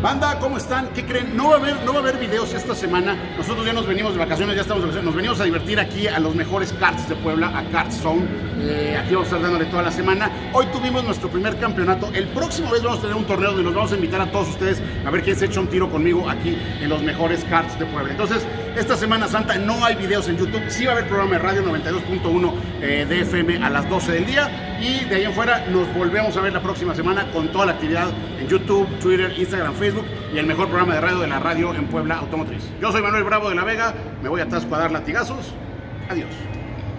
Banda, ¿cómo están? ¿Qué creen? No va a haber videos esta semana. Nosotros ya nos venimos de vacaciones, nos venimos a divertir aquí a los mejores karts de Puebla, a Kart Zone. Aquí vamos a estar dándole toda la semana. Hoy tuvimos nuestro primer campeonato. El próximo vez vamos a tener un torneo donde los vamos a invitar a todos ustedes a ver quién se echa un tiro conmigo aquí en los mejores karts de Puebla. Entonces, esta Semana Santa no hay videos en YouTube. Sí va a haber programa de radio 92.1 de FM a las 12 del día. Y de ahí en fuera nos volvemos a ver la próxima semana con toda la actividad en YouTube, Twitter, Instagram, Facebook y el mejor programa de radio de la radio en Puebla Automotriz. Yo soy Manuel Bravo de la Vega, me voy a Tasco a dar latigazos. Adiós.